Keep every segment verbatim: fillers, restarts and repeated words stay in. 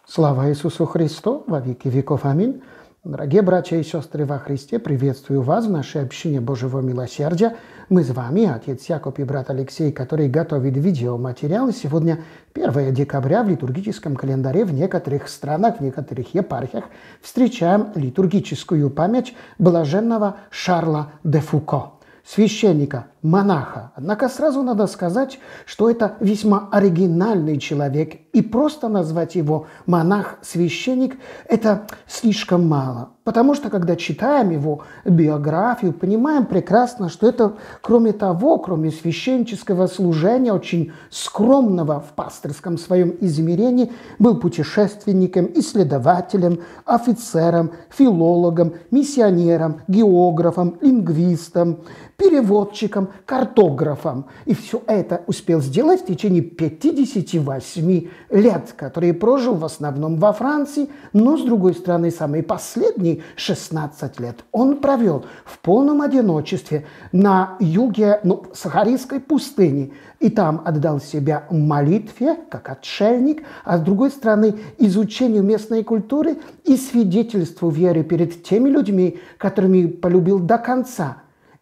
Слава Иисусу Христу, во веки веков. Аминь. Дорогие братья и сестры во Христе, приветствую вас в нашей общине Божьего милосердия. Мы с вами, отец Яков и брат Алексей, который готовит видеоматериал. Сегодня первое декабря в литургическом календаре в некоторых странах, в некоторых епархиях встречаем литургическую память блаженного Шарля де Фуко, священника, монаха. Однако сразу надо сказать, что это весьма оригинальный человек, и просто назвать его монах-священник – это слишком мало. Потому что, когда читаем его биографию, понимаем прекрасно, что это, кроме того, кроме священнического служения, очень скромного в пастырском своем измерении, был путешественником, исследователем, офицером, филологом, миссионером, географом, лингвистом, переводчиком, картографом. И все это успел сделать в течение пятидесяти восьми лет, которые прожил в основном во Франции, но, с другой стороны, самые последние шестнадцать лет он провел в полном одиночестве на юге ну, Сахарийской пустыни. И там отдал себя молитве, как отшельник, а с другой стороны, изучению местной культуры и свидетельству веры перед теми людьми, которыми полюбил до конца,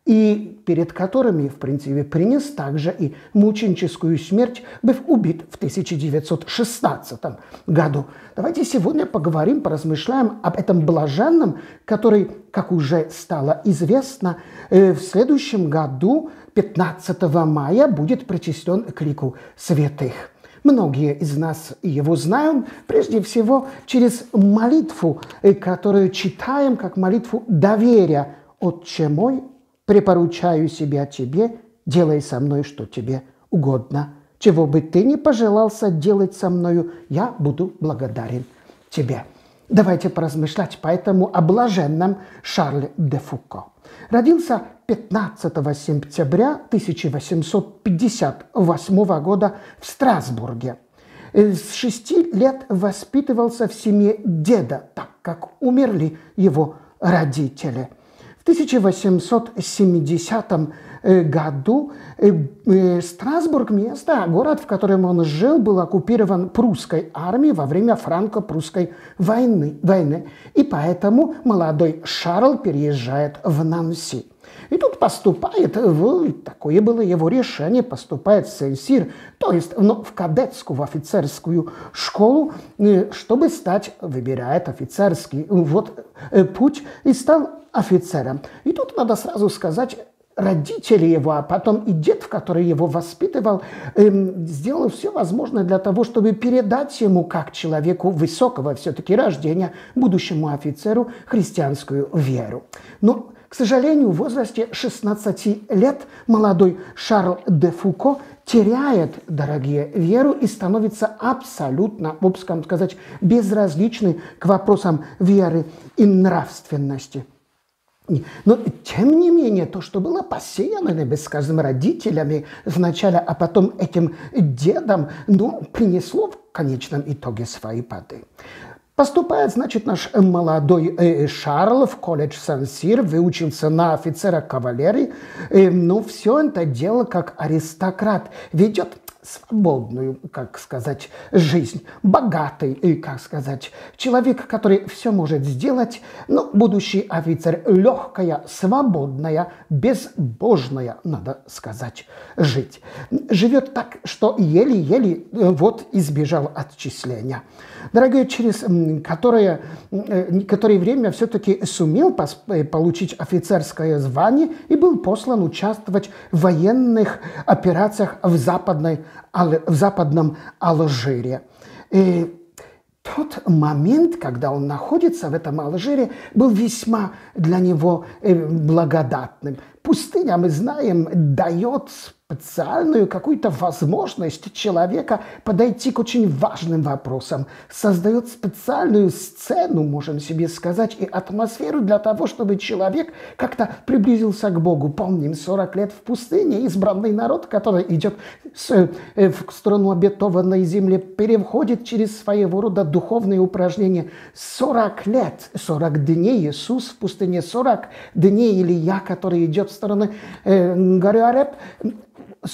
и перед которыми, в принципе, принес также и мученическую смерть, быв убит в тысяча девятьсот шестнадцатом году. Давайте сегодня поговорим, поразмышляем об этом блаженном, который, как уже стало известно, в следующем году, пятнадцатого мая, будет причислен к лику святых. Многие из нас его знают, прежде всего, через молитву, которую читаем как молитву доверия. «Отче мой, препоручаю себя тебе, делай со мной, что тебе угодно. Чего бы ты ни пожелался делать со мною, я буду благодарен тебе». Давайте поразмышлять поэтому о блаженном Шарле де Фуко. Родился пятнадцатого сентября тысяча восемьсот пятьдесят восьмого года в Страсбурге. С шести лет воспитывался в семье деда, так как умерли его родители. В тысяча восемьсот семидесятом году Страсбург, место, город, в котором он жил, был оккупирован прусской армией во время франко-прусской войны, войны. И поэтому молодой Шарль переезжает в Нанси. И тут поступает, в, такое было его решение, поступает в Сен-Сир, то есть ну, в кадетскую, в офицерскую школу, чтобы стать, выбирает офицерский вот, путь и стал офицером. И тут надо сразу сказать, родители его, а потом и дед, который его воспитывал, эм, сделал все возможное для того, чтобы передать ему, как человеку высокого все-таки рождения, будущему офицеру, христианскую веру. Но, к сожалению, в возрасте шестнадцати лет молодой Шарль де Фуко теряет, дорогие, веру и становится абсолютно, можно сказать, безразличный к вопросам веры и нравственности. Но, тем не менее, то, что было посеяно, скажем, родителями вначале, а потом этим дедом, ну, принесло в конечном итоге свои плоды. Поступает, значит, наш молодой э, Шарль в колледж Сан-Сир, выучился на офицера кавалерии, э, но все это дело как аристократ, ведет свободную, как сказать, жизнь, богатый, и, как сказать, человек, который все может сделать, но будущий офицер, легкая, свободная, безбожная, надо сказать, жить. Живет так, что еле-еле вот избежал отчисления. Дорогие, через которое, которое время все-таки сумел получить офицерское звание и был послан участвовать в военных операциях в, западной, в западном Алжире. И тот момент, когда он находится в этом Алжире, был весьма для него благодатным. Пустыня, мы знаем, дает специальную какую-то возможность человека подойти к очень важным вопросам, создает специальную сцену, можем себе сказать, и атмосферу для того, чтобы человек как-то приблизился к Богу. Помним, сорок лет в пустыне, избранный народ, который идет в сторону обетованной земли, переходит через своего рода духовные упражнения. сорок лет, сорок дней Иисус в пустыне, сорок дней Илия, который идет в сторону горы Ареб.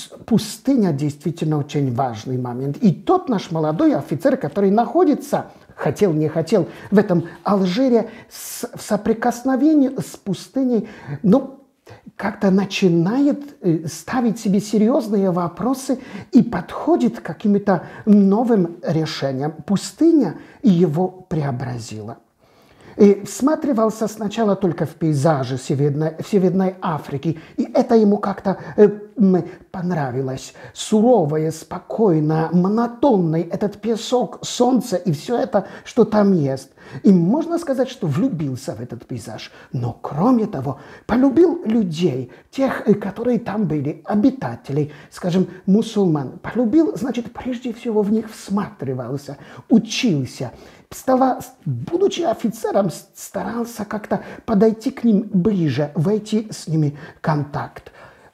Пустыня действительно очень важный момент. И тот наш молодой офицер, который находится хотел, не хотел, в этом Алжире с, в соприкосновении с пустыней, ну, как-то начинает ставить себе серьезные вопросы и подходит к каким-то новым решениям. Пустыня его преобразила. И всматривался сначала только в пейзажи Северной, Северной Африки, и это ему как-то э, понравилось. Суровое, спокойное, монотонный этот песок, солнце и все это, что там есть. И можно сказать, что влюбился в этот пейзаж. Но кроме того, полюбил людей, тех, которые там были, обитателей, скажем, мусульман. Полюбил, значит, прежде всего в них всматривался, учился. Стала, будучи офицером, старался как-то подойти к ним ближе, войти с ними в контакт.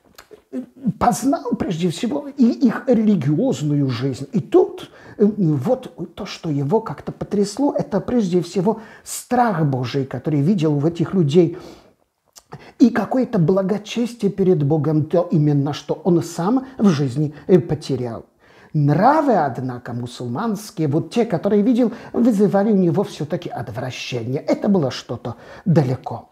Познал прежде всего и их религиозную жизнь. И тут вот то, что его как-то потрясло, это прежде всего страх Божий, который видел в этих людей, и какое-то благочестие перед Богом, то именно, что он сам в жизни потерял. Нравы, однако, мусульманские, вот те, которые видел, вызывали у него все-таки отвращение. Это было что-то далеко.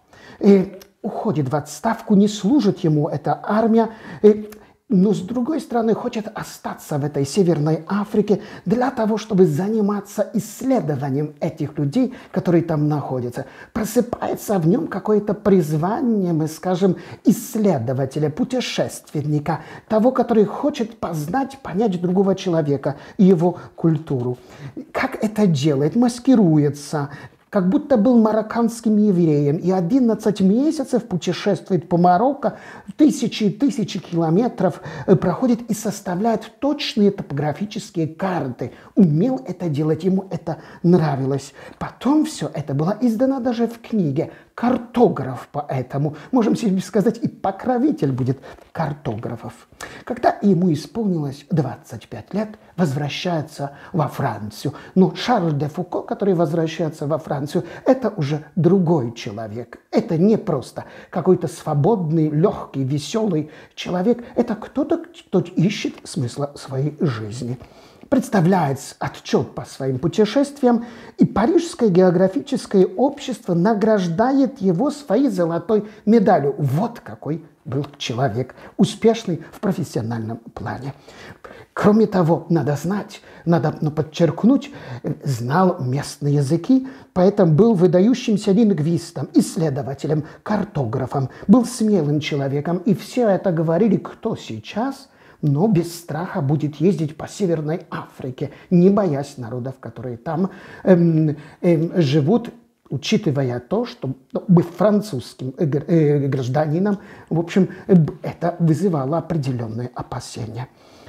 И уходит в отставку, не служит ему эта армия, и, но, с другой стороны, хочет остаться в этой Северной Африке для того, чтобы заниматься исследованием этих людей, которые там находятся. Просыпается в нем какое-то призвание, мы скажем, исследователя, путешественника, того, который хочет познать, понять другого человека и его культуру. Как это делает? Маскируется, как будто был марокканским евреем, и одиннадцать месяцев путешествует по Марокко, тысячи и тысячи километров проходит и составляет точные топографические карты. Умел это делать, ему это нравилось. Потом все это было издано даже в книге. Картограф поэтому, можем себе сказать, и покровитель будет картографов. Когда ему исполнилось двадцать пять лет, возвращается во Францию. Но Шарль де Фуко, который возвращается во Францию, это уже другой человек. Это не просто какой-то свободный, легкий, веселый человек. Это кто-то, кто ищет смысла своей жизни. Представляет отчет по своим путешествиям, и Парижское географическое общество награждает его своей золотой медалью. Вот какой был человек, успешный в профессиональном плане. Кроме того, надо знать, надо ну, подчеркнуть, знал местные языки, поэтому был выдающимся лингвистом, исследователем, картографом, был смелым человеком, и все это говорили, кто сейчас, но без страха будет ездить по Северной Африке, не боясь народов, которые там эм, эм, живут, учитывая то, что ну, быть французским э, э, гражданином, в общем, э, это вызывало определенные опасения.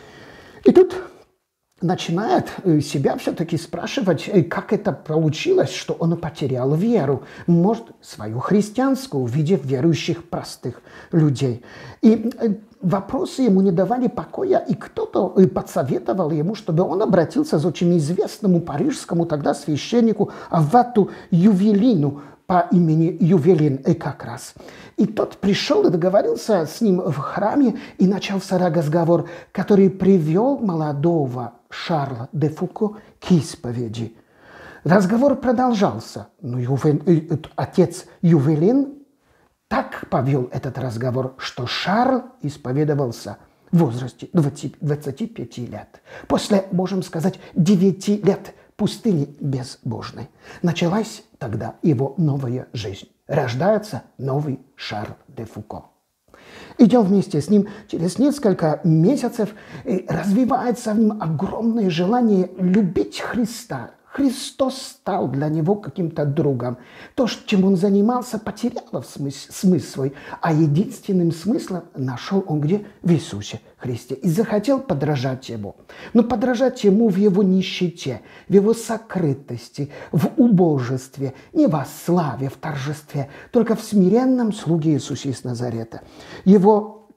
И тут начинает себя все-таки спрашивать, как это получилось, что он потерял веру, может, свою христианскую, в виде верующих простых людей. И вопросы ему не давали покоя, и кто-то подсоветовал ему, чтобы он обратился к очень известному парижскому тогда священнику Аввату Ювелину, по имени Ювелин как раз. И тот пришел и договорился с ним в храме, и начался разговор, который привел молодого Шарля де Фуко к исповеди. Разговор продолжался, но Ювен, отец Ювелин так повел этот разговор, что Шарль исповедовался в возрасте двадцати пяти лет. После, можем сказать, девяти лет пустыни безбожной. Началась тогда его новая жизнь. Рождается новый Шарль де Фуко. Идем вместе с ним. Через несколько месяцев развивается в нем огромное желание любить Христа. Христос стал для него каким-то другом. То, чем он занимался, потеряло смысл, смысл свой, а единственным смыслом нашел он где? В Иисусе Христе. И захотел подражать ему. Но подражать ему в его нищете, в его сокрытости, в убожестве, не во славе, в торжестве, только в смиренном слуге Иисусе из Назарета. Его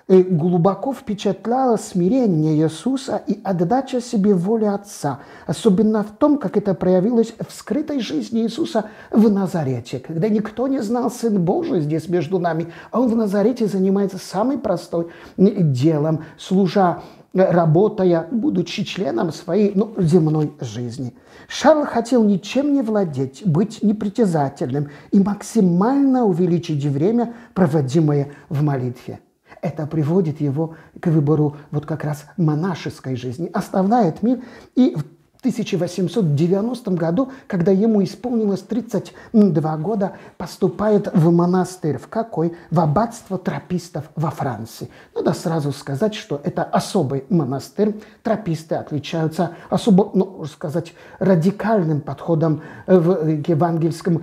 глубоко впечатляло смирение Иисуса и отдача себе воли Отца, особенно в том, как это проявилось в скрытой жизни Иисуса в Назарете, когда никто не знал Сын Божий здесь между нами, а Он в Назарете занимается самым простым делом, служа, работая, будучи членом своей ну, земной жизни. Шарл хотел ничем не владеть, быть непритязательным и максимально увеличить время, проводимое в молитве. Это приводит его к выбору вот как раз монашеской жизни. Оставляет мир и в тысяча восемьсот девяностом году, когда ему исполнилось тридцать два года, поступает в монастырь. В какой? В аббатство тропистов во Франции. Надо сразу сказать, что это особый монастырь. Трописты отличаются особо, ну, сказать, радикальным подходом в евангельском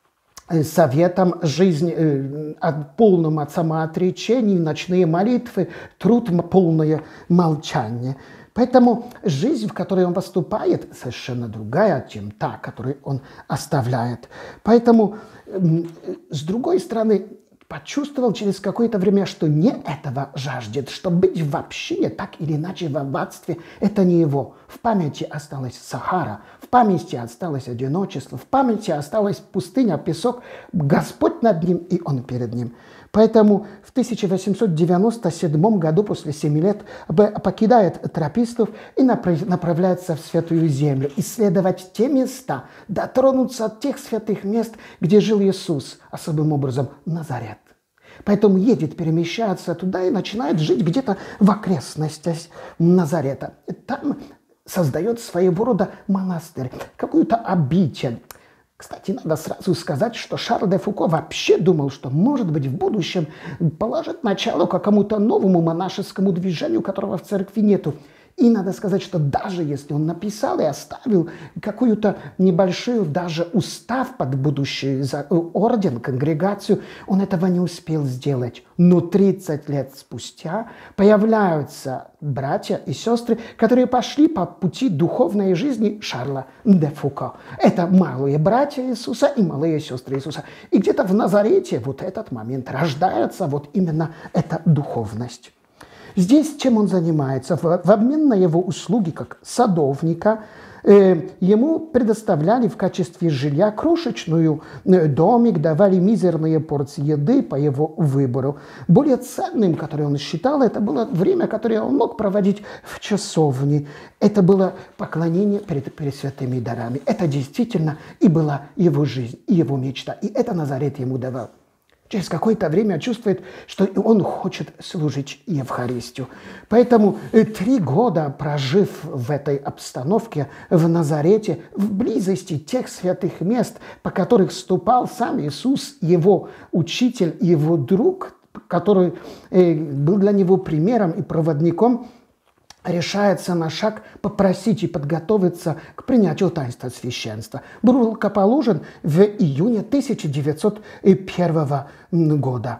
советом, жизнь э, от полном от самоотречения, ночные молитвы, труд, полное молчание. Поэтому жизнь, в которой он поступает, совершенно другая, чем та, которую он оставляет. Поэтому, э, с другой стороны, почувствовал через какое-то время, что не этого жаждет, что быть в общине, так или иначе в аббатстве, это не его. В памяти осталась Сахара, в памяти осталось одиночество, в памяти осталась пустыня, песок, Господь над ним и он перед ним. Поэтому в тысяча восемьсот девяносто седьмом году, после семи лет, покидает тропистов и направляется в Святую Землю, исследовать те места, дотронуться от тех святых мест, где жил Иисус, особым образом Назарет. Поэтому едет, перемещается туда и начинает жить где-то в окрестностях Назарета. Там создает своего рода монастырь, какую-то обитель. Кстати, надо сразу сказать, что Шарль де Фуко вообще думал, что, может быть, в будущем положит начало какому-то новому монашескому движению, которого в церкви нету. И надо сказать, что даже если он написал и оставил какую-то небольшую даже устав под будущий орден, конгрегацию, он этого не успел сделать. Но тридцать лет спустя появляются братья и сестры, которые пошли по пути духовной жизни Шарля де Фуко. Это малые братья Иисуса и малые сестры Иисуса. И где-то в Назарете вот этот момент рождается вот именно эта духовность. Здесь чем он занимается? В, в обмен на его услуги как садовника э, ему предоставляли в качестве жилья крошечную э, домик, давали мизерные порции еды по его выбору. Более ценным, которое он считал, это было время, которое он мог проводить в часовне. Это было поклонение перед, перед святыми дарами. Это действительно и была его жизнь, и его мечта. И это Назарет ему давал. Через какое-то время чувствует, что он хочет служить Евхаристию. Поэтому три года, прожив в этой обстановке в Назарете, в близости тех святых мест, по которых ступал сам Иисус, его учитель, его друг, который был для него примером и проводником, решается на шаг попросить и подготовиться к принятию таинства священства. Был рукоположен в июне тысяча девятьсот первого года.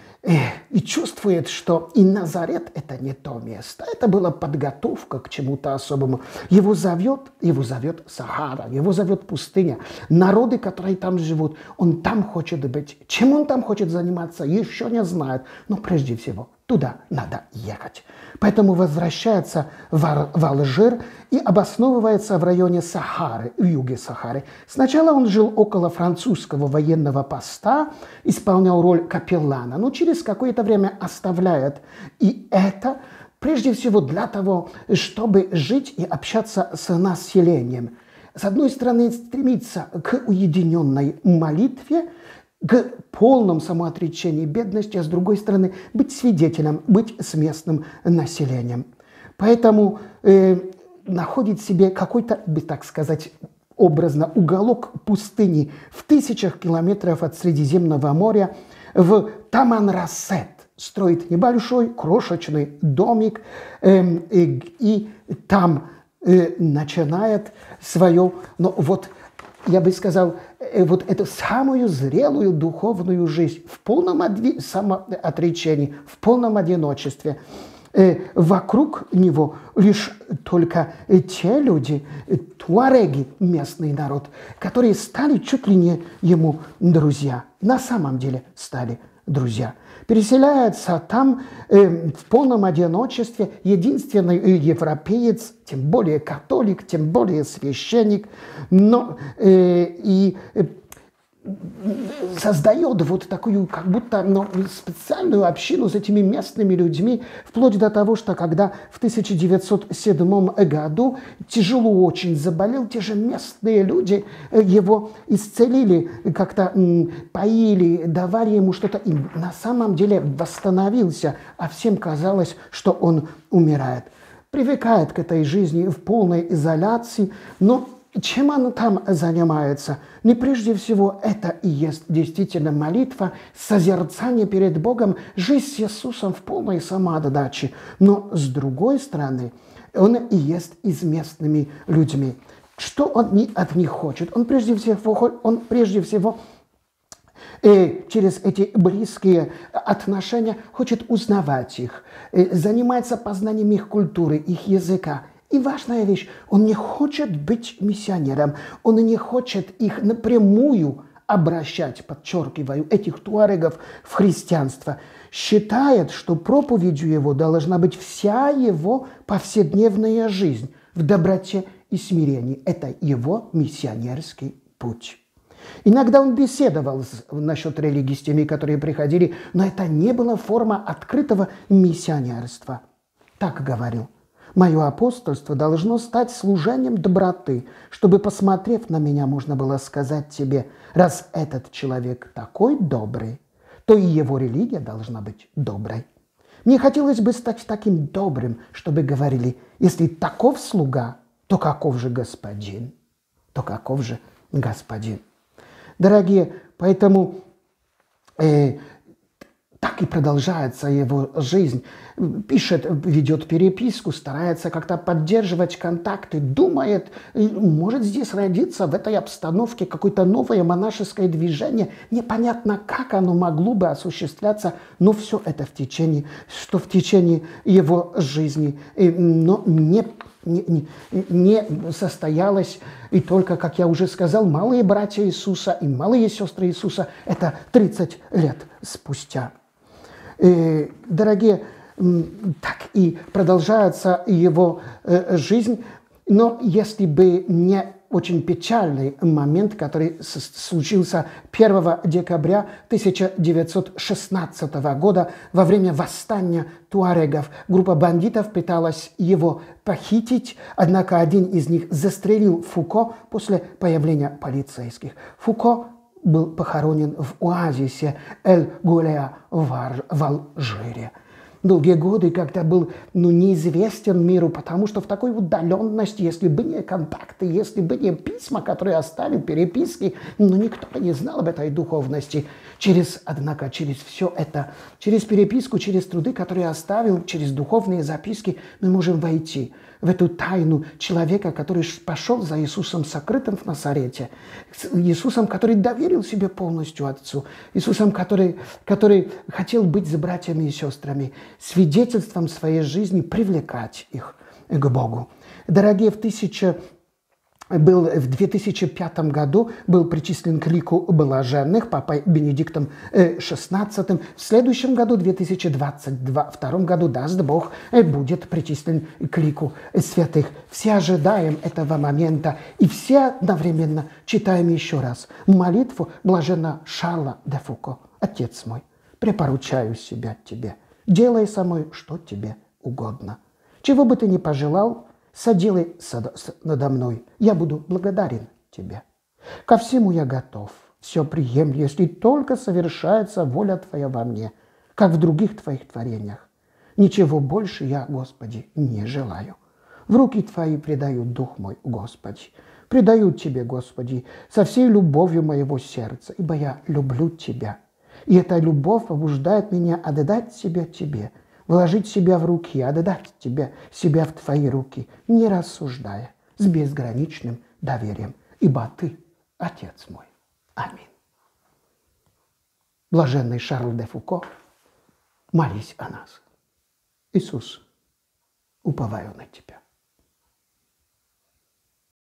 И чувствует, что и Назарет – это не то место. Это была подготовка к чему-то особому. Его зовет, его зовет Сахара, его зовет пустыня. Народы, которые там живут, он там хочет быть. Чем он там хочет заниматься, еще не знает. Но прежде всего туда надо ехать. Поэтому возвращается в Алжир и обосновывается в районе Сахары, в юге Сахары. Сначала он жил около французского военного поста, исполнял роль капеллана, но через какое-то время оставляет. И это прежде всего для того, чтобы жить и общаться с населением. С одной стороны, стремиться к уединенной молитве, к полному самоотречению бедности, а с другой стороны, быть свидетелем, быть с местным населением. Поэтому э, находит себе какой-то, так сказать, образно, уголок пустыни в тысячах километров от Средиземного моря в Таманрасет. Строит небольшой, крошечный домик э, э, и там э, начинает свое, ну вот, я бы сказал, вот эту самую зрелую духовную жизнь в полном самоотречении, в полном одиночестве. Вокруг него лишь только те люди, туареги, местный народ, которые стали чуть ли не ему друзья. На самом деле стали друзья. переселяется там э, в полном одиночестве, единственный европеец, тем более католик, тем более священник, но э, и э, создает вот такую, как будто ну, специальную общину с этими местными людьми, вплоть до того, что когда в тысяча девятьсот седьмом году тяжело очень заболел, те же местные люди его исцелили, как-то поили, давали ему что-то, и на самом деле восстановился, а всем казалось, что он умирает. Привыкает к этой жизни в полной изоляции, но чем он там занимается? Не прежде всего, это и есть действительно молитва, созерцание перед Богом, жизнь с Иисусом в полной самоотдаче. Но с другой стороны, он и есть и с местными людьми. Что он от них хочет? Он прежде всего, он прежде всего и через эти близкие отношения хочет узнавать их, занимается познанием их культуры, их языка. И важная вещь, он не хочет быть миссионером, он не хочет их напрямую обращать, подчеркиваю, этих туарегов в христианство. Считает, что проповедью его должна быть вся его повседневная жизнь в доброте и смирении. Это его миссионерский путь. Иногда он беседовал с, насчет религии с теми, которые приходили, но это не была форма открытого миссионерства. Так говорил. Мое апостольство должно стать служением доброты, чтобы, посмотрев на меня, можно было сказать тебе, раз этот человек такой добрый, то и его религия должна быть доброй. Мне хотелось бы стать таким добрым, чтобы говорили, если таков слуга, то каков же господин, то каков же господин. Дорогие, поэтому э, так и продолжается его жизнь. Пишет, ведет переписку, старается как-то поддерживать контакты, думает, может здесь родиться в этой обстановке какое-то новое монашеское движение. Непонятно, как оно могло бы осуществляться, но все это в течение, что в течение его жизни, но не, не, не состоялось. И только, как я уже сказал, малые братья Иисуса и малые сестры Иисуса, это тридцать лет спустя. И, дорогие, так и продолжается его э, жизнь, но если бы не очень печальный момент, который случился первого декабря тысяча девятьсот шестнадцатого года во время восстания туарегов. Группа бандитов пыталась его похитить, однако один из них застрелил Фуко после появления полицейских. Фуко был похоронен в оазисе Эль-Гулеа в Алжире. Долгие годы, когда был ну, неизвестен миру, потому что в такой удаленности, если бы не контакты, если бы не письма, которые оставил, переписки, ну, никто не знал об этой духовности. Через, однако, через все это, через переписку, через труды, которые оставил, через духовные записки, мы можем войти в эту тайну человека, который пошел за Иисусом сокрытым в Назарете, Иисусом, который доверил себе полностью Отцу, Иисусом, который, который хотел быть с братьями и сестрами, свидетельством своей жизни привлекать их к Богу. Дорогие, в тысяча был в две тысячи пятом году был причислен к лику блаженных папой Бенедиктом шестнадцатым. В следующем году, две тысячи двадцать втором году, даст Бог, будет причислен к лику святых. Все ожидаем этого момента и все одновременно читаем еще раз молитву блаженного Шарля де Фуко. Отец мой, препоручаю себя тебе. Делай со мной, что тебе угодно. Чего бы ты ни пожелал, соделай надо мной, я буду благодарен тебе. Ко всему я готов, все приемлю, если только совершается воля Твоя во мне, как в других Твоих творениях. Ничего больше я, Господи, не желаю. В руки Твои предаю дух мой, Господи. Предаю Тебе, Господи, со всей любовью моего сердца, ибо я люблю Тебя. И эта любовь побуждает меня отдать себя Тебе, вложить себя в руки, отдать тебе, себя в Твои руки, не рассуждая, с безграничным доверием, ибо Ты, Отец мой. Аминь. Блаженный Шарль де Фуко, молись о нас. Иисус, уповаю на Тебя.